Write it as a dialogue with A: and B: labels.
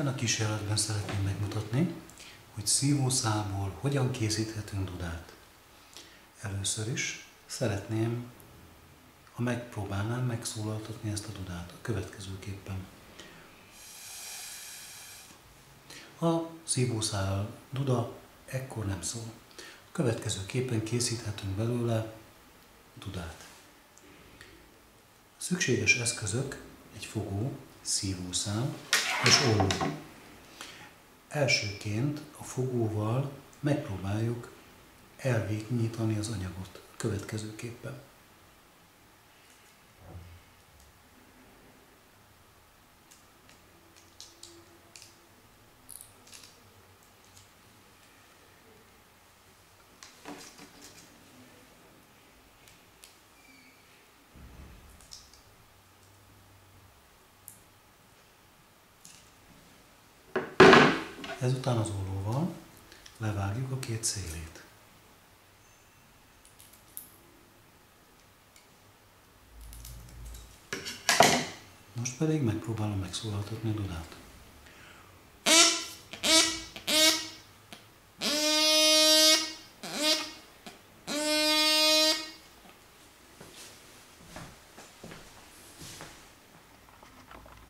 A: Ebben a kísérletben szeretném megmutatni, hogy szívószálból hogyan készíthetünk dudát. Először is szeretném, ha megpróbálnám megszólaltatni ezt a dudát a következőképpen. A szívószál duda ekkor nem szól. A következőképpen készíthetünk belőle dudát. Szükséges eszközök egy fogó, szívószál és olló. Elsőként a fogóval megpróbáljuk elvékonyítani az anyagot a következőképpen. Ezután az ollóval levágjuk a két szélét. Most pedig megpróbálom megszólaltatni a dudát.